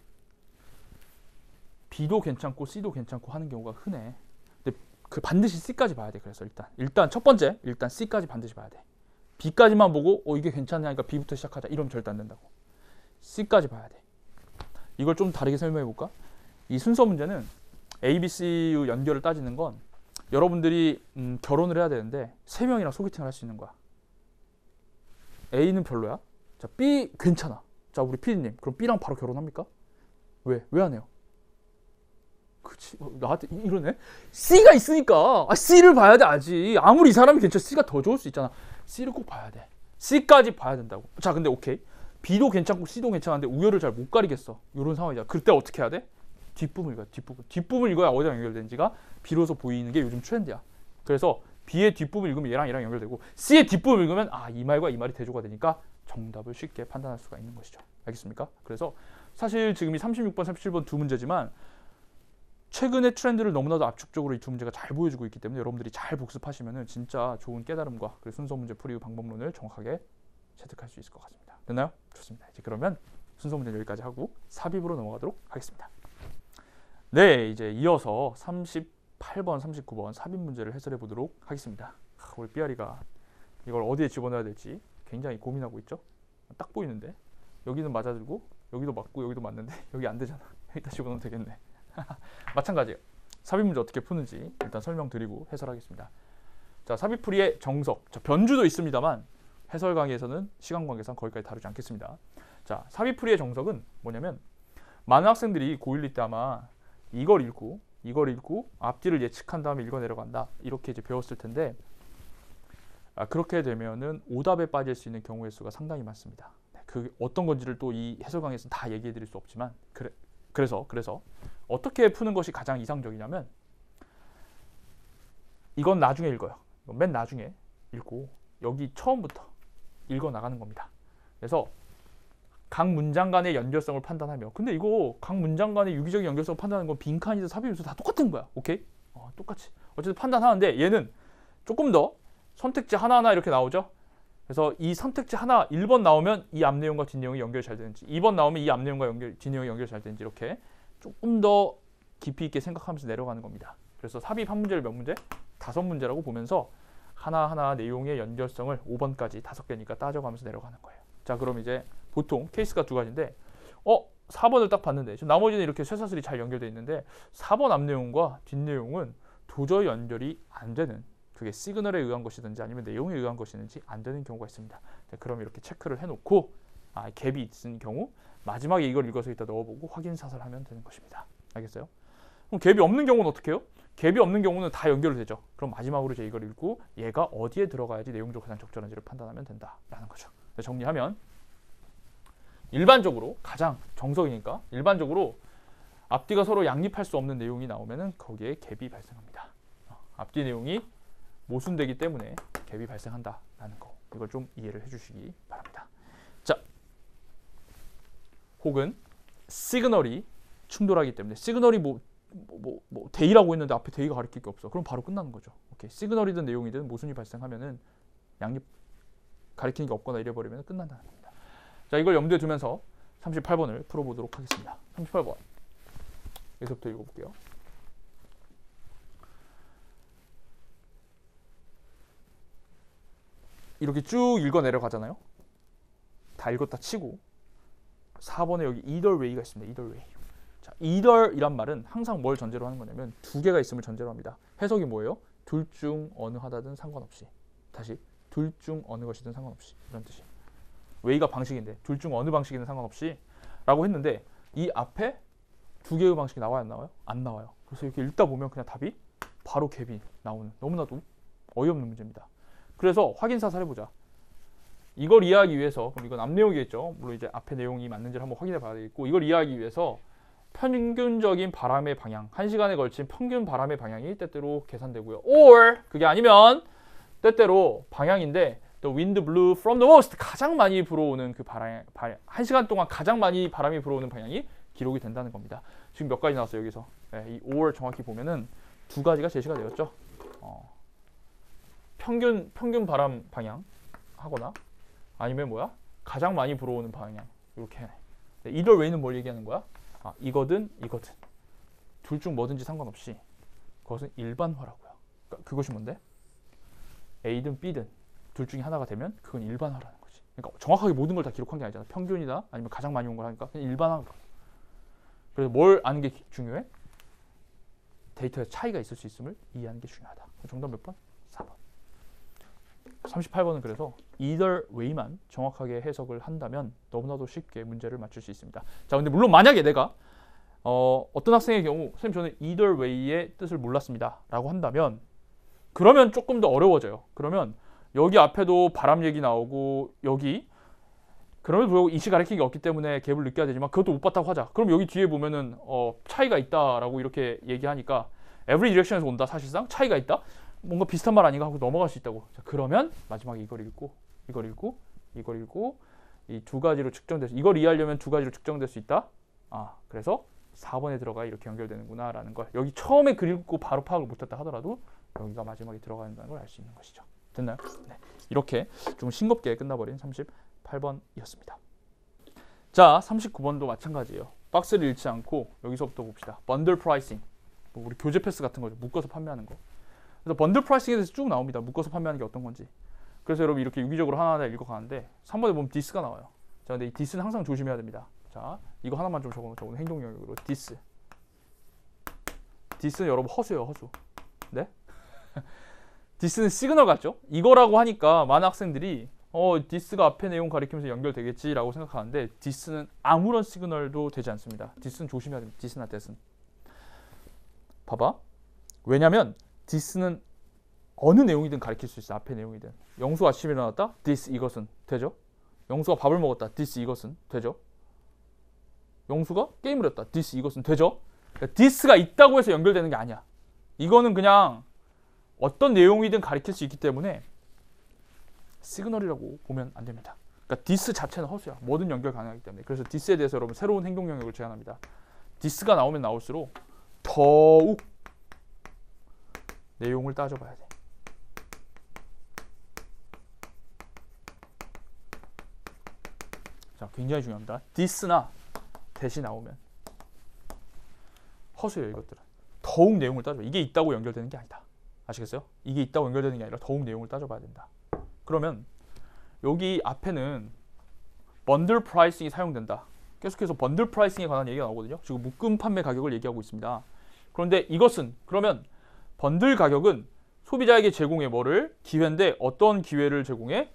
B도 괜찮고 C도 괜찮고 하는 경우가 흔해. 근데 그 반드시 C까지 봐야 돼. 그래서 일단 첫 번째 C까지 반드시 봐야 돼. B까지만 보고 이게 괜찮으니까 B부터 시작하자 이러면 절대 안 된다고. C까지 봐야 돼. 이걸 좀 다르게 설명해 볼까? 이 순서 문제는 A, B, C 연결을 따지는 건 여러분들이 결혼을 해야 되는데 3명이랑 소개팅을 할 수 있는 거야. A는 별로야. 자, B 괜찮아. 자, 우리 PD님 그럼 B랑 바로 결혼합니까? 왜 안 해요? 그치, 나한테 이러네. C가 있으니까 C를 봐야 돼. 아직 아무리 이 사람이 괜찮아 C가 더 좋을 수 있잖아. C를 꼭 봐야 돼. C까지 봐야 된다고. 자, 근데 오케이, B도 괜찮고 C도 괜찮은데 우열을 잘 못 가리겠어. 이런 상황이잖아. 그때 어떻게 해야 돼? 뒷부분 읽어야 돼. 뒷부분 읽어야 어디랑 연결되는지가 비로소 보이는 게 요즘 트렌드야. 그래서 B의 뒷부분 읽으면 얘랑 연결되고 C의 뒷부분 읽으면 이 말과 이 말이 대조가 되니까 정답을 쉽게 판단할 수가 있는 것이죠. 알겠습니까? 그래서 사실 지금 이 36번, 37번 두 문제지만 최근의 트렌드를 너무나도 압축적으로 이 두 문제가 잘 보여주고 있기 때문에 여러분들이 잘 복습하시면 진짜 좋은 깨달음과 그리고 순서 문제 풀이 방법론을 정확하게 체득할 수 있을 것 같습니다. 됐나요? 좋습니다. 이제 그러면 순서 문제 여기까지 하고 삽입으로 넘어가도록 하겠습니다. 네, 이제 이어서 38번, 39번 삽입 문제를 해설해 보도록 하겠습니다. 우리 삐아리가 이걸 어디에 집어넣어야 될지 굉장히 고민하고 있죠. 딱 보이는데 여기는 맞아들고 여기도 맞고 여기도 맞는데 여기 안 되잖아. 여기다 집어넣으면 되겠네. 마찬가지예요. 삽입 문제 어떻게 푸는지 일단 설명드리고 해설하겠습니다. 자, 삽입풀이의 정석. 자, 변주도 있습니다만 해설 강의에서는 시간 관계상 거기까지 다루지 않겠습니다. 자, 삽입풀이의 정석은 뭐냐면 많은 학생들이 고1 때 아마 이걸 읽고 앞뒤를 예측한 다음에 읽어 내려간다 이렇게 이제 배웠을 텐데 그렇게 되면은 오답에 빠질 수 있는 경우의 수가 상당히 많습니다. 그 어떤 건지를 또 이 해설 강의에서는 다 얘기해 드릴 수 없지만 그래서 어떻게 푸는 것이 가장 이상적이냐면 이건 나중에 읽어요. 맨 나중에 읽고 여기 처음부터 읽어 나가는 겁니다. 그래서 각 문장 간의 연결성을 판단하며 근데 이거 각 문장 간의 유기적인 연결성을 판단하는 건 빈칸이든 삽입이든 다 똑같은 거야. 오케이? 똑같이. 어쨌든 판단하는데 얘는 조금 더 선택지 하나하나 이렇게 나오죠. 그래서 이 선택지 하나 1번 나오면 이 앞 내용과 뒷 내용이 연결이 잘 되는지 2번 나오면 이 앞 내용과 뒷 내용이 연결이 잘 되는지 이렇게 조금 더 깊이 있게 생각하면서 내려가는 겁니다. 그래서 삽입 한 문제를 몇 문제? 5문제라고 보면서 하나하나 내용의 연결성을 5번까지 5개니까 따져가면서 내려가는 거예요. 자, 그럼 이제 보통 케이스가 2가지인데 4번을 딱 봤는데 지금 나머지는 이렇게 쇠사슬이 잘 연결되어 있는데 4번 앞 내용과 뒷 내용은 도저히 연결이 안 되는 그게 시그널에 의한 것이든지 아니면 내용에 의한 것이든지 안 되는 경우가 있습니다. 자, 그럼 이렇게 체크를 해놓고 갭이 있는 경우 마지막에 이걸 읽어서 이따 넣어보고 확인 사살하면 되는 것입니다. 알겠어요? 그럼 갭이 없는 경우는 어떻게 해요? 갭이 없는 경우는 다 연결되죠. 그럼 마지막으로 이제 이걸 읽고 얘가 어디에 들어가야지 내용적으로 가장 적절한지를 판단하면 된다라는 거죠. 정리하면 일반적으로 가장 정석이니까 일반적으로 앞뒤가 서로 양립할 수 없는 내용이 나오면은 거기에 갭이 발생합니다. 앞뒤 내용이 모순되기 때문에 갭이 발생한다라는 거 이걸 좀 이해를 해주시기 바랍니다. 자, 혹은 시그널이 충돌하기 때문에 시그널이 데이라고 했는데 앞에 데이가 가리킬 게 없어. 그럼 바로 끝나는 거죠. 오케이. 시그널이든 내용이든 모순이 발생하면은 양립 가리키는 게 없거나 이래버리면 끝난다는 겁니다. 자, 이걸 염두에 두면서 38번을 풀어보도록 하겠습니다. 38번 여기서부터 읽어볼게요. 이렇게 쭉 읽어 내려가잖아요. 다 읽었다 치고 4번에 여기 either way가 있습니다. either way. 자, either이란 말은 항상 뭘 전제로 하는 거냐면 2개가 있음을 전제로 합니다. 해석이 뭐예요? 둘 중 어느 하나든 상관없이. 다시 둘 중 어느 것이든 상관없이 이런 뜻이에요. way가 방식인데 둘 중 어느 방식이든 상관없이 라고 했는데 이 앞에 2개의 방식이 나와요? 안 나와요? 안 나와요. 그래서 이렇게 읽다 보면 그냥 답이 바로 갭이 나오는 너무나도 어이없는 문제입니다. 그래서 확인 사살해보자. 이걸 이해하기 위해서 그럼 이건 앞 내용이겠죠. 물론 이제 앞에 내용이 맞는지를 한번 확인해 봐야 되겠고 이걸 이해하기 위해서 평균적인 바람의 방향 1시간에 걸친 평균 바람의 방향이 때때로 계산되고요. or 그게 아니면 때때로 방향인데 the wind blew from the most 가장 많이 불어오는 그 바람 1시간 동안 가장 많이 바람이 불어오는 방향이 기록이 된다는 겁니다. 지금 몇 가지 나왔어요 여기서. 네, 이 or 정확히 보면은 2가지가 제시가 되었죠. 평균 바람 방향 하거나 아니면 가장 많이 불어오는 방향 이렇게. either way는 뭘 얘기하는 거야? 이거든 둘 중 뭐든지 상관없이 그것은 일반화라고요. 그러니까 그것이 뭔데? A든 B든 둘 중에 하나가 되면 그건 일반화라는 거지. 그러니까 정확하게 모든 걸 다 기록한 게 아니잖아. 평균이다 아니면 가장 많이 온 걸 하니까 그냥 일반화인 거야. 그래서 뭘 아는 게 중요해? 데이터에 차이가 있을 수 있음을 이해하는 게 중요하다. 정답 몇 번? 4번. 38번은 그래서 either way만 정확하게 해석을 한다면 너무나도 쉽게 문제를 맞출 수 있습니다. 자, 근데 물론 만약에 내가 어떤 학생의 경우 선생님 저는 either way의 뜻을 몰랐습니다 라고 한다면 그러면 조금 더 어려워져요. 그러면 여기 앞에도 바람 얘기 나오고 여기 그럼에도 불구하고 이시 가리키는 게 없기 때문에 갭을 느껴야 되지만 그것도 못 봤다고 하자. 그럼 여기 뒤에 보면은 차이가 있다라고 이렇게 얘기하니까 every direction에서 온다. 사실상 차이가 있다. 뭔가 비슷한 말 아닌가 하고 넘어갈 수 있다고. 자, 그러면 마지막에 이걸 읽고 이 2가지로 측정돼서 이걸 이해하려면 2가지로 측정될 수 있다. 그래서 4번에 들어가 이렇게 연결되는구나 라는 걸 여기 처음에 그리고 바로 파악을 못했다 하더라도 여기가 마지막에 들어간다는 걸 알 수 있는 것이죠. 됐나요? 네. 이렇게 좀 싱겁게 끝나버린 38번이었습니다. 자, 39번도 마찬가지예요. 박스를 잃지 않고 여기서부터 봅시다. 번들 프라이싱. 뭐 우리 교재 패스 같은 거죠. 묶어서 판매하는 거. 그래서 번들 프라이싱에 대해서 쭉 나옵니다. 묶어서 판매하는 게 어떤 건지. 그래서 여러분 이렇게 유기적으로 하나하나 읽어가는데 3번에 보면 디스가 나와요. 자, 근데 이 디스는 항상 조심해야 됩니다. 자, 이거 하나만 좀 적어놓자. 오늘 행동 영역으로 디스. 디스는 여러분 허수예요, 허수. 네? 디스는 시그널 같죠? 이거라고 하니까 많은 학생들이 디스가 앞에 내용 가리키면서 연결되겠지라고 생각하는데 디스는 아무런 시그널도 되지 않습니다. 디스는 조심해야 됩니다. 디스나 데스는. 봐봐. 왜냐면 디스는 어느 내용이든 가리킬 수 있어. 앞에 내용이든. 영수가 아침에 일어났다? 디스 이것은 되죠? 영수가 밥을 먹었다. 디스 이것은 되죠? 영수가 게임을 했다. 디스 이것은 되죠? 그러니까 디스가 있다고 해서 연결되는 게 아니야. 이거는 그냥 어떤 내용이든 가리킬 수 있기 때문에 시그널이라고 보면 안 됩니다. 그러니까 디스 자체는 허수야. 뭐든 연결 가능하기 때문에. 그래서 디스에 대해서 여러분 새로운 행동 영역을 제안합니다. 디스가 나오면 나올수록 더욱 내용을 따져봐야 돼. 자, 굉장히 중요합니다. 디스나 대시 나오면 허수예요, 이것들은. 더욱 내용을 따져봐. 이게 있다고 연결되는 게 아니다. 아시겠어요? 이게 있다고 연결되는 게 아니라 더욱 내용을 따져봐야 된다. 그러면 여기 앞에는 번들 프라이싱이 사용된다. 계속해서 번들 프라이싱에 관한 얘기가 나오거든요. 지금 묶음 판매 가격을 얘기하고 있습니다. 그런데 이것은 그러면 번들 가격은 소비자에게 제공해 뭐를? 기회인데 어떤 기회를 제공해?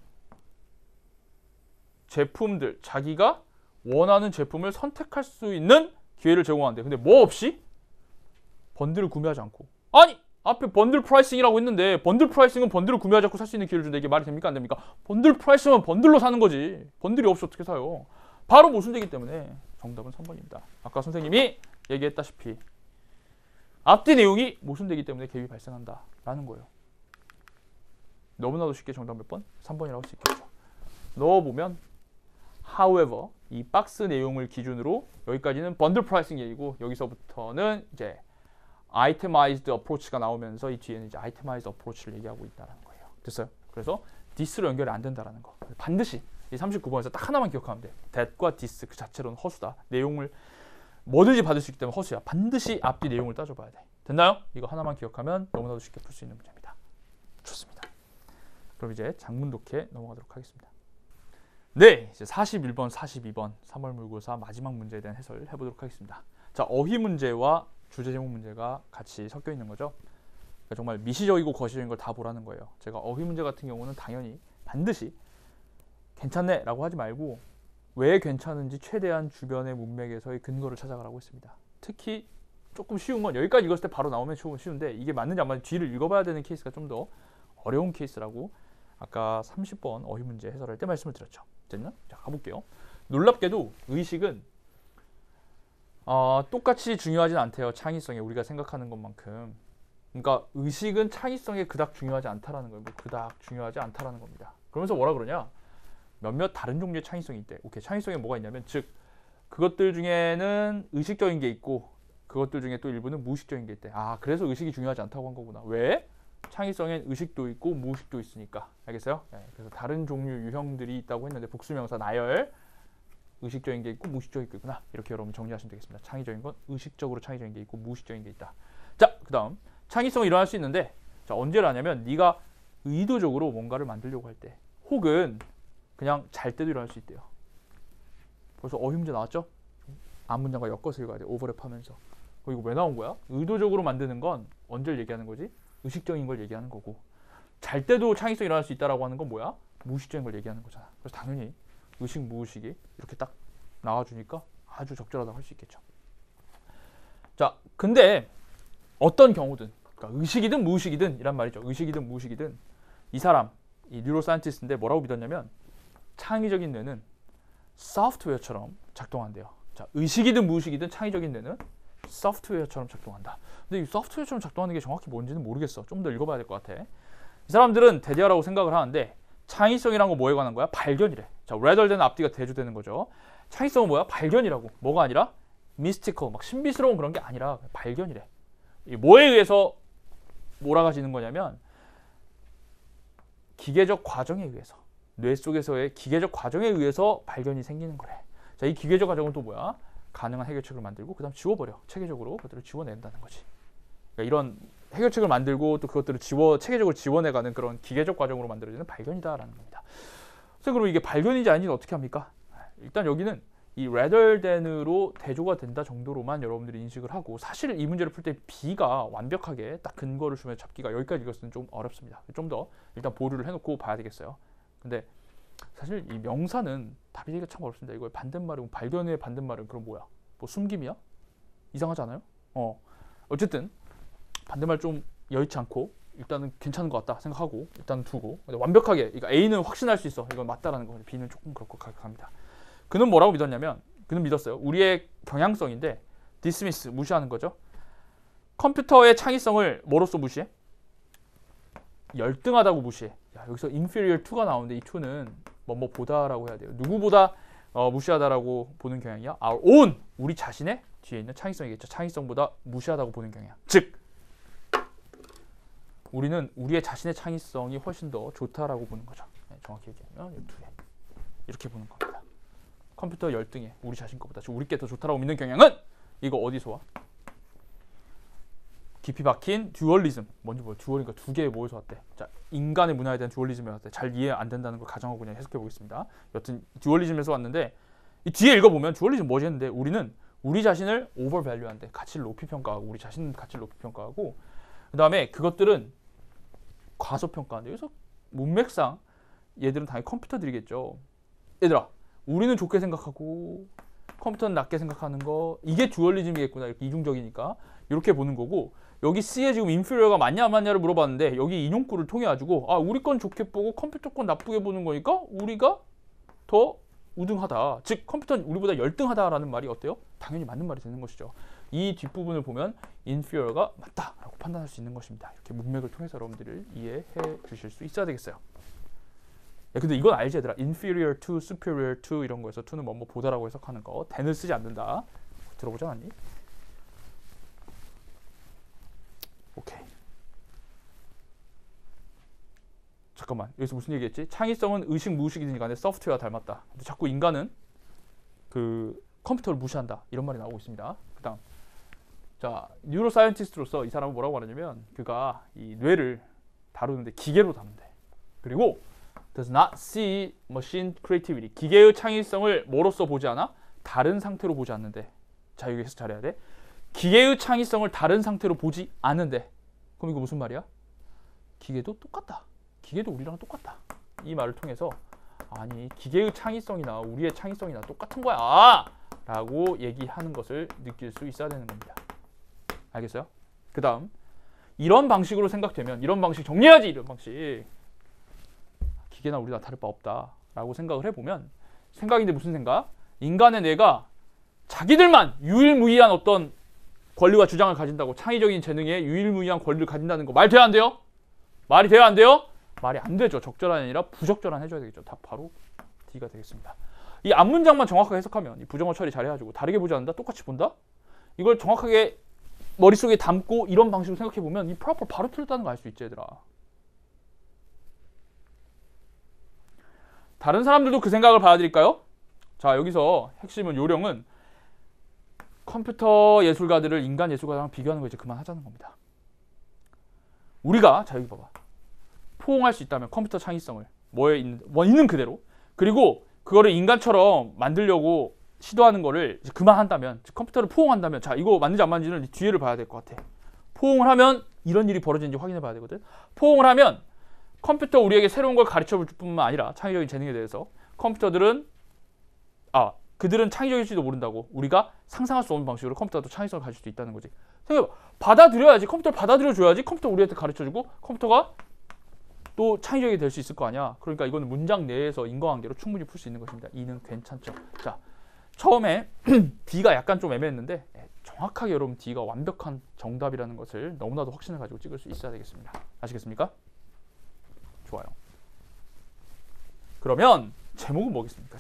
제품들, 자기가 원하는 제품을 선택할 수 있는 기회를 제공하는데 근데 뭐 없이? 번들을 구매하지 않고. 아니! 앞에 번들 프라이싱이라고 했는데 번들 프라이싱은 번들을 구매하지 않고 살 수 있는 기회를 준다. 이게 말이 됩니까? 안 됩니까? 번들 프라이싱은 번들로 사는 거지. 번들이 없이 어떻게 사요? 바로 모순되기 때문에 정답은 3번입니다. 아까 선생님이 얘기했다시피 앞뒤 내용이 모순되기 때문에 갭이 발생한다 라는 거예요. 너무나도 쉽게 정답 몇 번? 3번이라고 할 수 있겠죠. 넣어보면 however 이 박스 내용을 기준으로 여기까지는 번들 프라이싱 얘기고 여기서부터는 이제 itemized approach가 나오면서 이 뒤에는 이제 itemized approach를 얘기하고 있다는 거예요. 됐어요? 그래서 this로 연결이 안 된다라는 거. 반드시 이 39번에서 딱 하나만 기억하면 돼. that과 this 그 자체로는 허수다. 내용을 뭐든지 받을 수 있기 때문에 허수야. 반드시 앞뒤 내용을 따져봐야 돼. 됐나요? 이거 하나만 기억하면 너무나도 쉽게 풀 수 있는 문제입니다. 좋습니다. 그럼 이제 장문 독해 넘어가도록 하겠습니다. 네, 이제 41번, 42번 3월 모의고사 마지막 문제에 대한 해설을 해보도록 하겠습니다. 자, 어휘 문제와 주제 제목 문제가 같이 섞여 있는 거죠. 그러니까 정말 미시적이고 거시적인 걸 다 보라는 거예요. 제가 어휘 문제 같은 경우는 당연히 반드시 괜찮네 라고 하지 말고 왜 괜찮은지 최대한 주변의 문맥에서의 근거를 찾아가라고 했습니다. 특히 조금 쉬운 건 여기까지 읽었을 때 바로 나오면 쉬운데 이게 맞는지 안 맞는지 뒤를 읽어봐야 되는 케이스가 좀 더 어려운 케이스라고 아까 30번 어휘 문제 해설할 때 말씀을 드렸죠. 됐나? 자, 가볼게요. 놀랍게도 의식은 똑같이 중요하진 않대요. 창의성에 우리가 생각하는 것만큼. 그러니까 의식은 창의성에 그닥 중요하지 않다라는 거예요. 뭐 그닥 중요하지 않다라는 겁니다. 그러면서 뭐라 그러냐? 몇몇 다른 종류의 창의성이 있대. 오케이, 창의성에 뭐가 있냐면 즉 그것들 중에는 의식적인 게 있고 그것들 중에 또 일부는 무의식적인 게 있대. 아, 그래서 의식이 중요하지 않다고 한 거구나. 왜? 창의성엔 의식도 있고 무의식도 있으니까. 알겠어요? 네, 그래서 다른 종류 유형들이 있다고 했는데 복수명사 나열 의식적인 게 있고 무의식적인 게 있구나. 이렇게 여러분 정리하시면 되겠습니다. 창의적인 건 의식적으로 창의적인 게 있고 무의식적인 게 있다. 자, 그 다음 창의성이 일어날 수 있는데 자, 언제 일어나냐면 네가 의도적으로 뭔가를 만들려고 할 때 혹은 그냥 잘 때도 일어날 수 있대요. 벌써 어휘 문제 나왔죠? 앞 문장과 엮어서 읽어야 돼. 오버랩하면서. 이거 왜 나온 거야? 의도적으로 만드는 건 언제를 얘기하는 거지? 의식적인 걸 얘기하는 거고 잘 때도 창의성이 일어날 수 있다라고 하는 건 뭐야? 무의식적인 걸 얘기하는 거잖아. 그래서 당연히 의식, 무의식이 이렇게 딱 나와주니까 아주 적절하다고 할 수 있겠죠. 자, 근데 어떤 경우든 그러니까 의식이든 무의식이든 이란 말이죠. 의식이든 무의식이든 이 사람, 이 뉴로사이언티스트인데 뭐라고 믿었냐면 창의적인 뇌는 소프트웨어처럼 작동한대요. 자, 의식이든 무의식이든 창의적인 뇌는 소프트웨어처럼 작동한다. 근데 이 소프트웨어처럼 작동하는 게 정확히 뭔지는 모르겠어. 좀 더 읽어봐야 될 것 같아. 이 사람들은 대대화라고 생각을 하는데 창의성이란 거 뭐에 관한 거야? 발견이래. 자, rather than 앞뒤가 대조되는 거죠. 창의성은 뭐야? 발견이라고. 뭐가 아니라 mystical, 막 신비스러운 그런 게 아니라 발견이래. 이 뭐에 의해서 몰아가지는 거냐면 기계적 과정에 의해서 뇌 속에서의 기계적 과정에 의해서 발견이 생기는 거래. 자, 이 기계적 과정은 또 뭐야? 가능한 해결책을 만들고 그 다음 지워버려. 체계적으로 그것들을 지워낸다는 거지. 그러니까 이런 해결책을 만들고 또 그것들을 체계적으로 지원해가는 그런 기계적 과정으로 만들어지는 발견이다라는 겁니다. 그래서 그럼 이게 발견인지 아닌지는 어떻게 합니까? 일단 여기는 이 rather than으로 대조가 된다 정도로만 여러분들이 인식을 하고, 사실 이 문제를 풀 때 B가 완벽하게 딱 근거를 주면 잡기가 여기까지 이것은 좀 어렵습니다. 좀 더 일단 보류를 해놓고 봐야 되겠어요. 근데 사실 이 명사는 답이 되기가 참 어렵습니다. 이거의 반대말은, 발견의 반대말은 그럼 뭐야? 뭐 숨김이야? 이상하지 않아요? 어쨌든 반대말 좀 여의치 않고 일단은 괜찮은 것 같다 생각하고 일단 두고, 완벽하게 그러니까 A는 확신할 수 있어, 이건 맞다라는 거, B는 조금 그렇고 갑니다. 그는 뭐라고 믿었냐면, 그는 믿었어요. 우리의 경향성인데 dismiss, 무시하는 거죠. 컴퓨터의 창의성을 뭐로써 무시해? 열등하다고 무시해. 야, 여기서 inferior to가 나오는데 이 to는 뭐뭐 보다라고 해야 돼요. 누구보다 무시하다라고 보는 경향이야. our own, 우리 자신의 뒤에 있는 창의성이겠죠. 창의성보다 무시하다고 보는 경향. 즉 우리는 우리의 자신의 창의성이 훨씬 더 좋다라고 보는 거죠. 네, 정확히 얘기하면 이 두 개. 이렇게 보는 겁니다. 컴퓨터 열등해. 우리 자신 것보다 우리 게 더 좋다라고 믿는 경향은 이거 어디서 와? 깊이 박힌 듀얼리즘. 뭔지 뭐야? 듀얼이니까 두 개의 뭐에서 왔대? 자, 인간의 문화에 대한 듀얼리즘에서 왔대. 잘 이해 안 된다는 걸 가정하고 그냥 해석해 보겠습니다. 여튼 듀얼리즘에서 왔는데, 이 뒤에 읽어보면 듀얼리즘 뭐지 했는데, 우리는 우리 자신을 오버밸류한대. 가치를 높이 평가하고, 우리 자신 가치를 높이 평가하고, 그 다음에 그것들은 과소평가한대. 그래서 문맥상 얘들은 당연히 컴퓨터들이겠죠. 얘들아, 우리는 좋게 생각하고 컴퓨터는 낮게 생각하는 거, 이게 듀얼리즘이겠구나. 이렇게 이중적이니까 이렇게 보는 거고, 여기 C에 지금 인피리어가 맞냐 안 맞냐를 물어봤는데, 여기 인용구를 통해 가지고 우리 건 좋게 보고 컴퓨터 건 나쁘게 보는 거니까 우리가 더 우등하다, 즉 컴퓨터는 우리보다 열등하다라는 말이 어때요? 당연히 맞는 말이 되는 것이죠. 이 뒷부분을 보면 inferior가 맞다라고 판단할 수 있는 것입니다. 이렇게 문맥을 통해서 여러분들을 이해해 주실 수 있어야 되겠어요. 야, 근데 이건 알지 얘들아? inferior to, superior to 이런 거에서 to는 뭐뭐 보다라고 해석하는 거, than을 쓰지 않는다. 들어보지 않았니? 오케이. 잠깐만, 여기서 무슨 얘기했지? 창의성은 의식 무의식이든 간에 소프트웨어와 닮았다. 근데 자꾸 인간은 그 컴퓨터를 무시한다, 이런 말이 나오고 있습니다. 그다음, 자, 뉴로사이언티스트로서 이 사람은 뭐라고 말하냐면, 그가 이 뇌를 다루는데 기계로 다룬대. 그리고 does not see machine creativity, 기계의 창의성을 뭐로써 보지 않아? 다른 상태로 보지 않는데. 자, 여기서 잘해야 돼. 기계의 창의성을 다른 상태로 보지 않는데. 그럼 이거 무슨 말이야? 기계도 똑같다. 기계도 우리랑 똑같다. 이 말을 통해서 아니, 기계의 창의성이나 우리의 창의성이나 똑같은 거야 라고 얘기하는 것을 느낄 수 있어야 되는 겁니다. 알겠어요? 그 다음, 이런 방식으로 생각되면, 이런 방식 정리해야지, 이런 방식, 기계나 우리나 다를 바 없다 라고 생각을 해보면, 생각인데 무슨 생각? 인간의 뇌가 자기들만 유일무이한 어떤 권리와 주장을 가진다고, 창의적인 재능에 유일무이한 권리를 가진다는 거 말 돼야 안 돼요? 말이 돼야 안 돼요? 말이 안 되죠. 적절한 아니라 부적절한 해줘야 되겠죠. 답 바로 D가 되겠습니다. 이 앞문장만 정확하게 해석하면, 이 부정어 처리 잘해가지고 다르게 보지 않는다, 똑같이 본다, 이걸 정확하게 머릿속에 담고 이런 방식으로 생각해보면 이 proper 바로 틀렸다는 거 알 수 있지 얘들아. 다른 사람들도 그 생각을 받아들일까요? 자, 여기서 핵심은, 요령은 컴퓨터 예술가들을 인간 예술가랑 비교하는 거 이제 그만하자는 겁니다. 우리가, 자 여기 봐봐, 포옹할 수 있다면 컴퓨터 창의성을 있는 그대로, 그리고 그거를 인간처럼 만들려고 시도하는 거를 이제 그만한다면, 컴퓨터를 포옹한다면, 자 이거 맞는지 안 맞는지는 뒤에를 봐야 될 것 같아. 포옹을 하면 이런 일이 벌어지는지 확인해 봐야 되거든. 포옹을 하면 컴퓨터 우리에게 새로운 걸 가르쳐 줄 뿐만 아니라 창의적인 재능에 대해서 컴퓨터들은 그들은 창의적일지도 모른다고, 우리가 상상할 수 없는 방식으로 컴퓨터도 창의성을 가질 수도 있다는 거지. 생각해봐. 받아들여야지. 컴퓨터를 받아들여줘야지 컴퓨터 우리한테 가르쳐주고 컴퓨터가 또 창의적이 될 수 있을 거 아니야. 그러니까 이거는 문장 내에서 인과관계로 충분히 풀 수 있는 것입니다. E는 괜찮죠. 자, 처음에 D가 약간 좀 애매했는데 정확하게 여러분 D가 완벽한 정답이라는 것을 너무나도 확신을 가지고 찍을 수 있어야 되겠습니다. 아시겠습니까? 좋아요. 그러면 제목은 뭐겠습니까?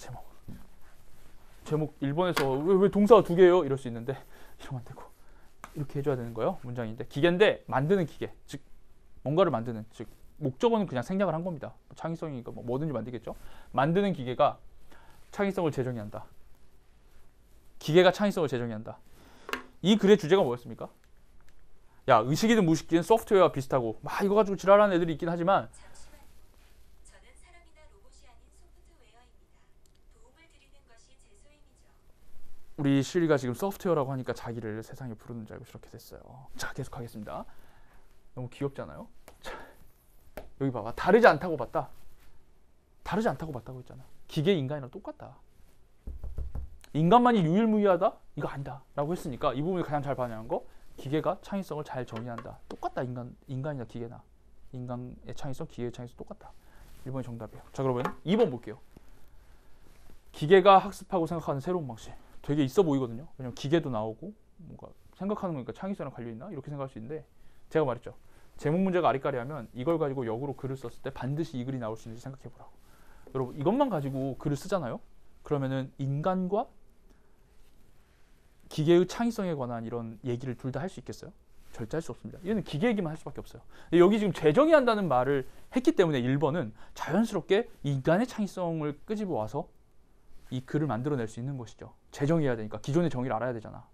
제목 1번에서 왜 동사가 두 개예요? 이럴 수 있는데 이러면 안 되고 이렇게 해줘야 되는 거예요. 문장인데, 기계인데 만드는 기계, 즉 뭔가를 만드는, 즉 목적어는 그냥 생략을 한 겁니다. 창의성이니까 뭐든지 만들겠죠. 만드는 기계가 창의성을 재정의 한다. 기계가 창의성을 재정의 한다. 이 글의 주제가 뭐였습니까? 야, 의식이든 무의식이든 소프트웨어와 비슷하고 막 이거 가지고 지랄하는 애들이 있긴 하지만 잠시만요. 저는 사람이나 로봇이 아닌 소프트웨어입니다. 도움을 드리는 것이 제 소임이죠. 우리 시리가 지금 소프트웨어라고 하니까 자기를 세상에 부르는 줄 알고 저렇게 됐어요. 자, 계속하겠습니다. 너무 귀엽지 않아요? 자, 여기 봐봐. 다르지 않다고 봤다. 다르지 않다고 봤다고 했잖아. 기계 인간이랑 똑같다. 인간만이 유일무이하다? 이거 아니다 라고 했으니까 이 부분이 가장 잘 반영한 거, 기계가 창의성을 잘 정의한다. 똑같다. 인간이나 기계나. 인간의 창의성, 기계의 창의성 똑같다. 1번이 정답이에요. 자, 그러면 2번 볼게요. 기계가 학습하고 생각하는 새로운 방식. 되게 있어 보이거든요. 왜냐면 기계도 나오고 뭔가 생각하는 거니까 창의성이랑 관련있나? 이렇게 생각할 수 있는데, 제가 말했죠. 제목 문제가 아리까리하면 이걸 가지고 역으로 글을 썼을 때 반드시 이 글이 나올 수 있는지 생각해보라고. 여러분, 이것만 가지고 글을 쓰잖아요. 그러면은 인간과 기계의 창의성에 관한 이런 얘기를 둘 다 할 수 있겠어요? 절대 할 수 없습니다. 얘는 기계 얘기만 할 수밖에 없어요. 여기 지금 재정의한다는 말을 했기 때문에 1번은 자연스럽게 인간의 창의성을 끄집어 와서 이 글을 만들어낼 수 있는 것이죠. 재정의해야 되니까 기존의 정의를 알아야 되잖아.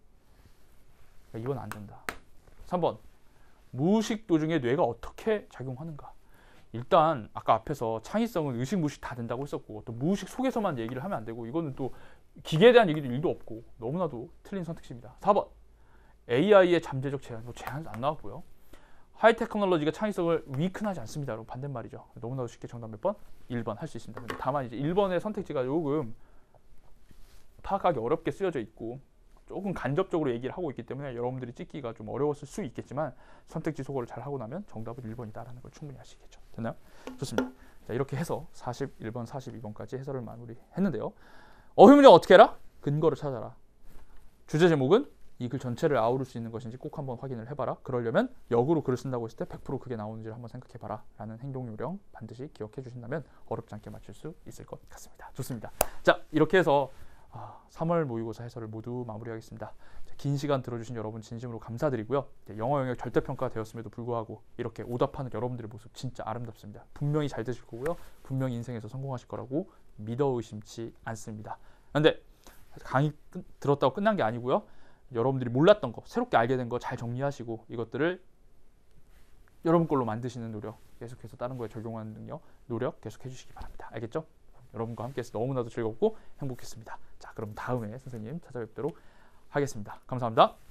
이건 안 된다. 3번, 무의식 도중에 뇌가 어떻게 작용하는가. 일단 아까 앞에서 창의성은 의식 무의식 다 된다고 했었고, 또 무의식 속에서만 얘기를 하면 안 되고, 이거는 또 기계에 대한 얘기도 1도 없고 너무나도 틀린 선택지입니다. 4번, AI의 잠재적 제한, 제한 안 나왔고요. 하이 테크놀로지가 창의성을 위큰하지 않습니다. 여러분, 반대말이죠. 너무나도 쉽게 정답 몇 번? 1번 할 수 있습니다. 근데 다만 이제 1번의 선택지가 조금 파악하기 어렵게 쓰여져 있고 조금 간접적으로 얘기를 하고 있기 때문에 여러분들이 찍기가 좀 어려웠을 수 있겠지만, 선택지 소거를 잘 하고 나면 정답은 1번이다라는 걸 충분히 아시겠죠. 됐나요? 좋습니다. 자, 이렇게 해서 41번, 42번까지 해설을 마무리했는데요. 어휘 문제 어떻게 해라? 근거를 찾아라. 주제 제목은 이 글 전체를 아우를 수 있는 것인지 꼭 한번 확인을 해봐라. 그러려면 역으로 글을 쓴다고 했을 때 100% 그게 나오는지를 한번 생각해봐라 라는 행동 요령 반드시 기억해 주신다면 어렵지 않게 맞출 수 있을 것 같습니다. 좋습니다. 자, 이렇게 해서 3월 모의고사 해설을 모두 마무리하겠습니다. 자, 긴 시간 들어주신 여러분 진심으로 감사드리고요. 영어 영역 절대평가 되었음에도 불구하고 이렇게 오답하는 여러분들의 모습 진짜 아름답습니다. 분명히 잘 되실 거고요. 분명히 인생에서 성공하실 거라고 믿어 의심치 않습니다. 그런데 강의 들었다고 끝난 게 아니고요. 여러분들이 몰랐던 거, 새롭게 알게 된 거 잘 정리하시고 이것들을 여러분 걸로 만드시는 노력, 계속해서 다른 거에 적용하는 능력, 노력 계속해 주시기 바랍니다. 알겠죠? 여러분과 함께해서 너무나도 즐겁고 행복했습니다. 자, 그럼 다음에 선생님 찾아뵙도록 하겠습니다. 감사합니다.